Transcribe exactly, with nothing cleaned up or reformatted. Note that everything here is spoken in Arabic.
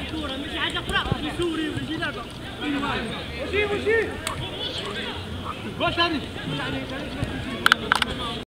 كورة ماشي حاجة أخرى. في سوري ويجي لعبة. وشي وشي. واش هذه؟